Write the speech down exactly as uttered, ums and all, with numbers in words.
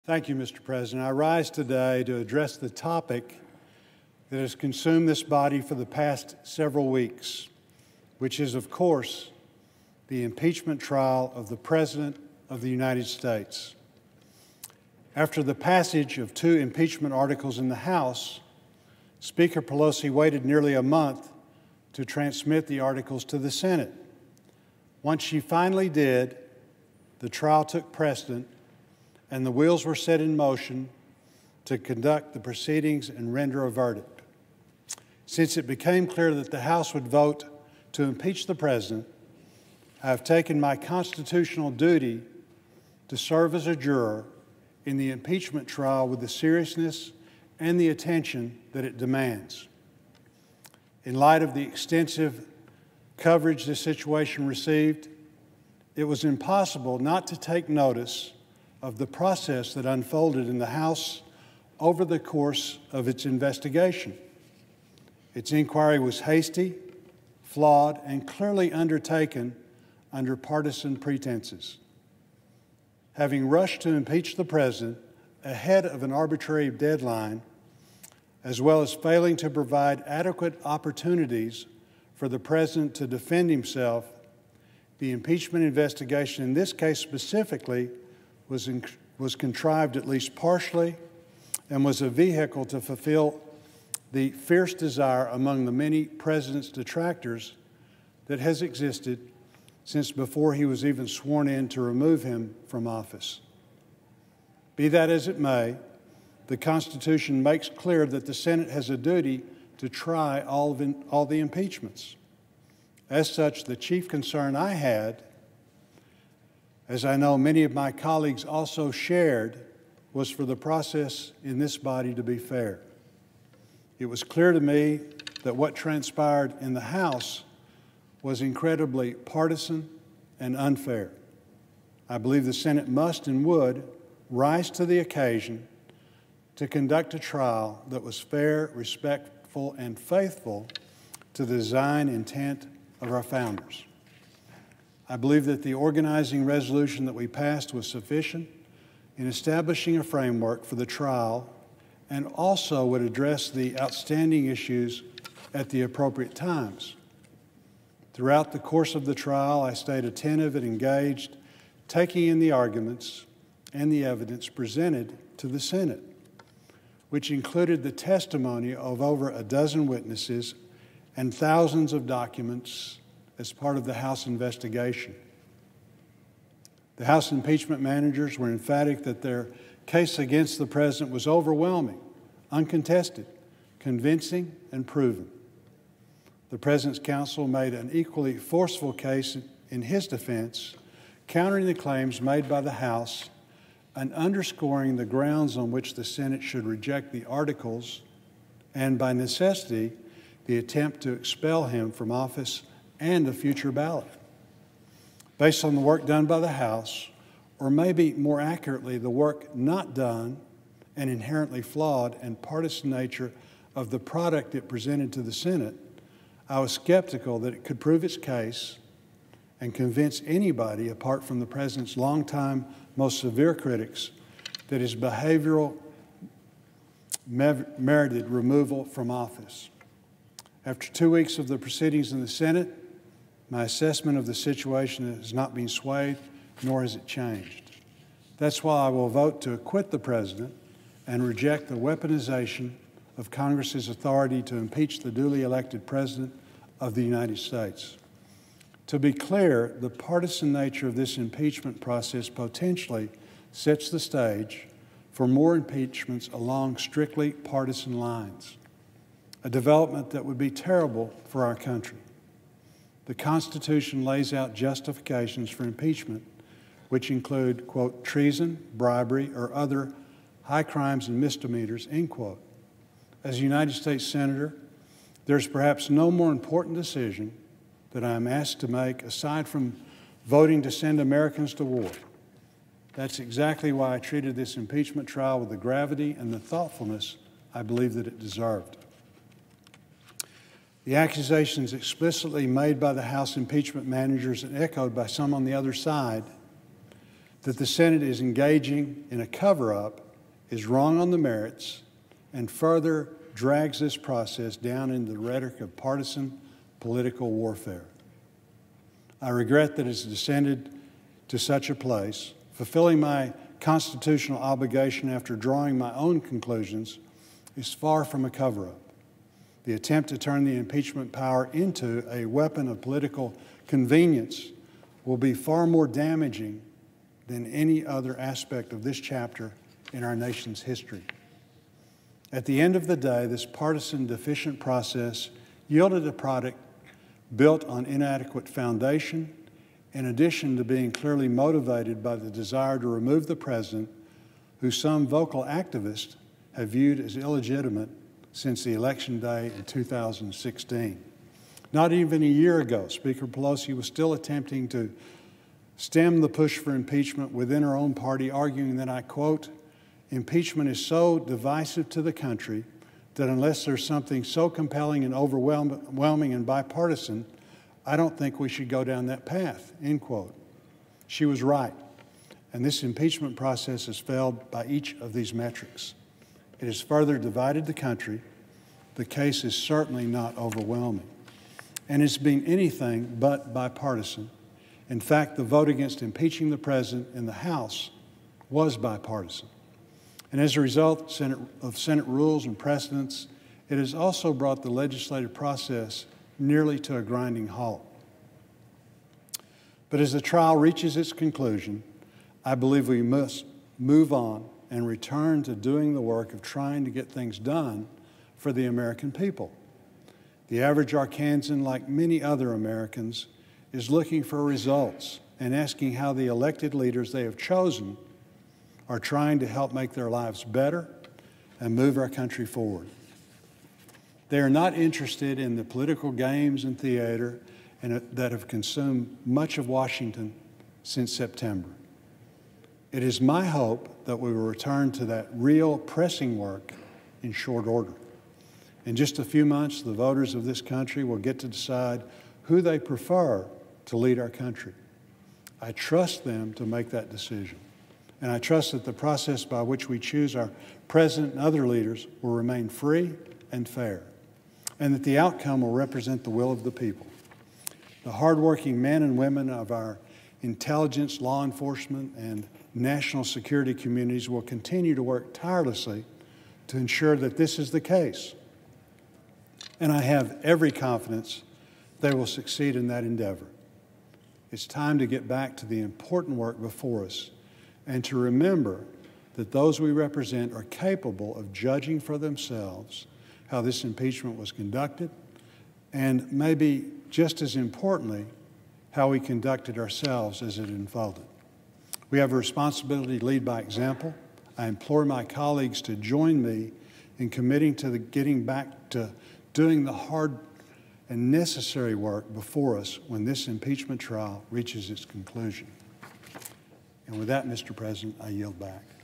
Thank you, Mister President. I rise today to address the topic that has consumed this body for the past several weeks, which is, of course, the impeachment trial of the President of the United States. After the passage of two impeachment articles in the House, Speaker Pelosi waited nearly a month to transmit the articles to the Senate. Once she finally did, the trial took precedent and the wheels were set in motion to conduct the proceedings and render a verdict. Since it became clear that the House would vote to impeach the President, I have taken my constitutional duty to serve as a juror in the impeachment trial with the seriousness and the attention that it demands. In light of the extensive coverage this situation received, it was impossible not to take notice of the process that unfolded in the House over the course of its investigation. Its inquiry was hasty, flawed, and clearly undertaken under partisan pretenses. Having rushed to impeach the President ahead of an arbitrary deadline, as well as failing to provide adequate opportunities for the President to defend himself, the impeachment investigation in this case specifically was, in, was contrived at least partially and was a vehicle to fulfill the fierce desire among the many President's detractors that has existed since before he was even sworn in to remove him from office. Be that as it may, the Constitution makes clear that the Senate has a duty to try all, of in, all the impeachments. As such, the chief concern I had, as I know many of my colleagues also shared, was for the process in this body to be fair. It was clear to me that what transpired in the House was incredibly partisan and unfair. I believe the Senate must and would rise to the occasion to conduct a trial that was fair, respectful, and faithful to the design intent of our founders. I believe that the organizing resolution that we passed was sufficient in establishing a framework for the trial and also would address the outstanding issues at the appropriate times. Throughout the course of the trial, I stayed attentive and engaged, taking in the arguments and the evidence presented to the Senate, which included the testimony of over a dozen witnesses and thousands of documents as part of the House investigation. The House impeachment managers were emphatic that their case against the President was overwhelming, uncontested, convincing, and proven. The President's counsel made an equally forceful case in his defense, countering the claims made by the House and underscoring the grounds on which the Senate should reject the articles and, by necessity, the attempt to expel him from office and a future ballot. Based on the work done by the House, or maybe more accurately, the work not done and inherently flawed and partisan nature of the product it presented to the Senate, I was skeptical that it could prove its case and convince anybody, apart from the President's longtime, most severe critics, that his behavioral merited removal from office. After two weeks of the proceedings in the Senate, my assessment of the situation has not been swayed, nor has it changed. That's why I will vote to acquit the President and reject the weaponization of Congress's authority to impeach the duly elected President of the United States. To be clear, the partisan nature of this impeachment process potentially sets the stage for more impeachments along strictly partisan lines, a development that would be terrible for our country. The Constitution lays out justifications for impeachment, which include, quote, treason, bribery, or other high crimes and misdemeanors, end quote. As a United States Senator, there's perhaps no more important decision that I am asked to make aside from voting to send Americans to war. That's exactly why I treated this impeachment trial with the gravity and the thoughtfulness I believe that it deserved. The accusations explicitly made by the House impeachment managers and echoed by some on the other side that the Senate is engaging in a cover-up is wrong on the merits and further drags this process down into the rhetoric of partisan political warfare. I regret that it's descended to such a place. Fulfilling my constitutional obligation after drawing my own conclusions is far from a cover-up. The attempt to turn the impeachment power into a weapon of political convenience will be far more damaging than any other aspect of this chapter in our nation's history. At the end of the day, this partisan deficient process yielded a product built on inadequate foundation, in addition to being clearly motivated by the desire to remove the president, who some vocal activists have viewed as illegitimate since the election day in two thousand sixteen. Not even a year ago, Speaker Pelosi was still attempting to stem the push for impeachment within her own party, arguing that, I quote, "Impeachment is so divisive to the country that unless there's something so compelling and overwhelming and bipartisan, I don't think we should go down that path," end quote. She was right, and this impeachment process has failed by each of these metrics. It has further divided the country. The case is certainly not overwhelming, and it's been anything but bipartisan. In fact, the vote against impeaching the president in the House was bipartisan. And as a result Senate, of Senate rules and precedents, it has also brought the legislative process nearly to a grinding halt. But as the trial reaches its conclusion, I believe we must move on and return to doing the work of trying to get things done for the American people. The average Arkansan, like many other Americans, is looking for results and asking how the elected leaders they have chosen are trying to help make their lives better and move our country forward. They are not interested in the political games and theater and that have consumed much of Washington since September. It is my hope that we will return to that real pressing work in short order. In just a few months, the voters of this country will get to decide who they prefer to lead our country. I trust them to make that decision. And I trust that the process by which we choose our president and other leaders will remain free and fair, and that the outcome will represent the will of the people. The hardworking men and women of our intelligence, law enforcement, and national security communities will continue to work tirelessly to ensure that this is the case. And I have every confidence they will succeed in that endeavor. It's time to get back to the important work before us and to remember that those we represent are capable of judging for themselves how this impeachment was conducted, and maybe just as importantly, how we conducted ourselves as it unfolded. We have a responsibility to lead by example. I implore my colleagues to join me in committing to the getting back to doing the hard and necessary work before us when this impeachment trial reaches its conclusion. And with that, Mister President, I yield back.